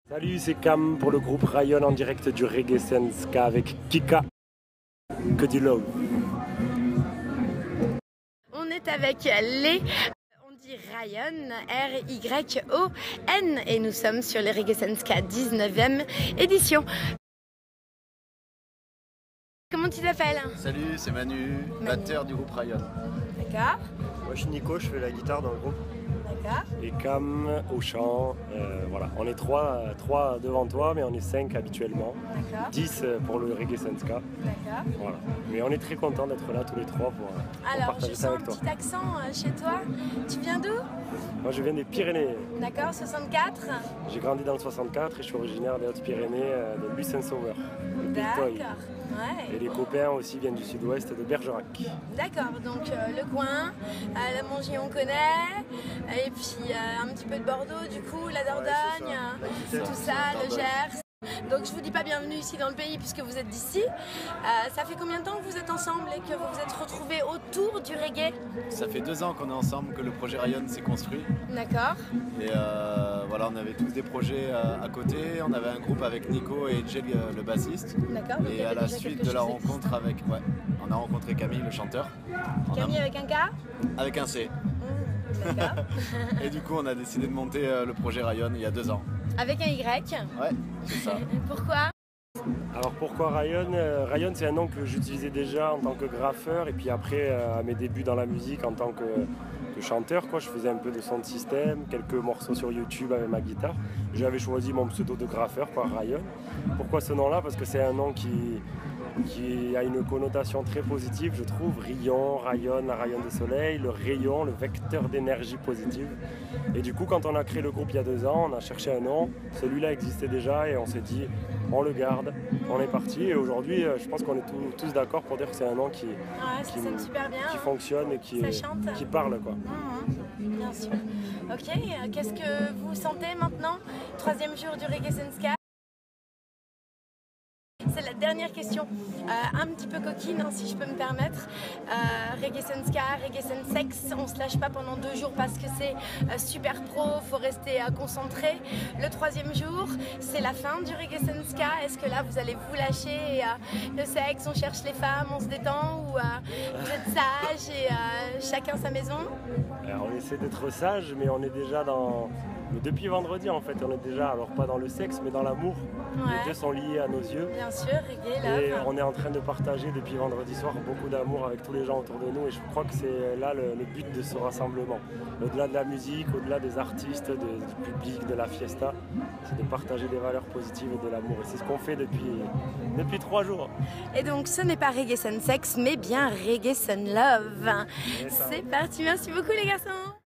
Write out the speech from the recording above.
Salut, c'est Cam pour le groupe Ryan en direct du Reggae Senska avec Kika. Que du love. On est avec les... On dit Ryan, R-Y-O-N, et nous sommes sur le Reggae Senska 19e édition. Comment tu t'appelles? Salut, c'est Manu, batteur du groupe Ryan. D'accord. Moi je suis Nico, je fais la guitare dans le groupe. D'accord. Et Cam au chant. Voilà, on est trois devant toi, mais on est 5 habituellement. D'accord. 10 pour le Reggae Senska. D'accord. Voilà. Mais on est très content d'être là tous les trois pour Alors, partager je ça sens avec un toi. petit accent chez toi. Tu viens d'où? Moi je viens des Pyrénées. D'accord, 64. J'ai grandi dans le 64 et je suis originaire des Hautes-Pyrénées, de Buis-Saint-Sauveur. le Bétoil. D'accord. Ouais. Et les copains aussi viennent du sud-ouest de Bergerac. D'accord, donc le coin, la Mongie on connaît, et puis un petit peu de Bordeaux du coup, la Dordogne, tout ça, le Gers. Donc je vous dis pas bienvenue ici dans le pays puisque vous êtes d'ici. Ça fait combien de temps que vous êtes ensemble et que vous vous êtes retrouvés autour du reggae? Ça fait 2 ans qu'on est ensemble, que le projet Ryan s'est construit. D'accord. Et voilà, on avait tous des projets à côté. On avait un groupe avec Nico et Jay, le bassiste. D'accord. Et à la suite de la rencontre avec... Ouais, on a rencontré Camille, le chanteur. Camille avec un K? Avec un C. D'accord. Et du coup, on a décidé de monter le projet Ryan il y a 2 ans. Avec un Y? Ouais, c'est ça. Pourquoi? Alors pourquoi Ryan? Ryan c'est un nom que j'utilisais déjà en tant que graffeur et puis après à mes débuts dans la musique en tant que chanteur quoi. Je faisais un peu de son de système, quelques morceaux sur YouTube avec ma guitare. J'avais choisi mon pseudo de graffeur quoi, Ryan. Pourquoi ce nom là? Parce que c'est un nom qui a une connotation très positive je trouve. Rayon, la rayon de soleil, le rayon, le vecteur d'énergie positive. Et du coup quand on a créé le groupe il y a 2 ans, on a cherché un nom, celui-là existait déjà et on s'est dit on le garde, on est parti et aujourd'hui je pense qu'on est tous d'accord pour dire que c'est un nom qui super bien, qui fonctionne et qui parle quoi. Bien sûr. Ok, qu'est-ce que vous sentez maintenant? 3e jour du Reggae Senska. C'est la dernière question, un petit peu coquine hein, si je peux me permettre. Reggae Senska, Reggae Sensex, on se lâche pas pendant 2 jours parce que c'est super pro, faut rester concentré. Le 3e jour, c'est la fin du Reggae Senska. Est-ce que là vous allez vous lâcher le sexe, on cherche les femmes, on se détend ou vous êtes sage et chacun sa maison? Alors, on essaie d'être sage mais on est déjà dans... Depuis vendredi en fait, on est déjà, alors pas dans le sexe mais dans l'amour. Ouais. Les deux sont liés à nos yeux. Bien sûr, reggae, love. Et on est en train de partager depuis vendredi soir beaucoup d'amour avec tous les gens autour de nous et je crois que c'est là le but de ce rassemblement. Au-delà de la musique, au-delà des artistes, du public, de la fiesta, c'est de partager des valeurs positives et de l'amour. Et c'est ce qu'on fait depuis 3 jours. Et donc ce n'est pas Reggae Sensex mais bien Reggae Senlove. C'est parti, merci beaucoup les garçons.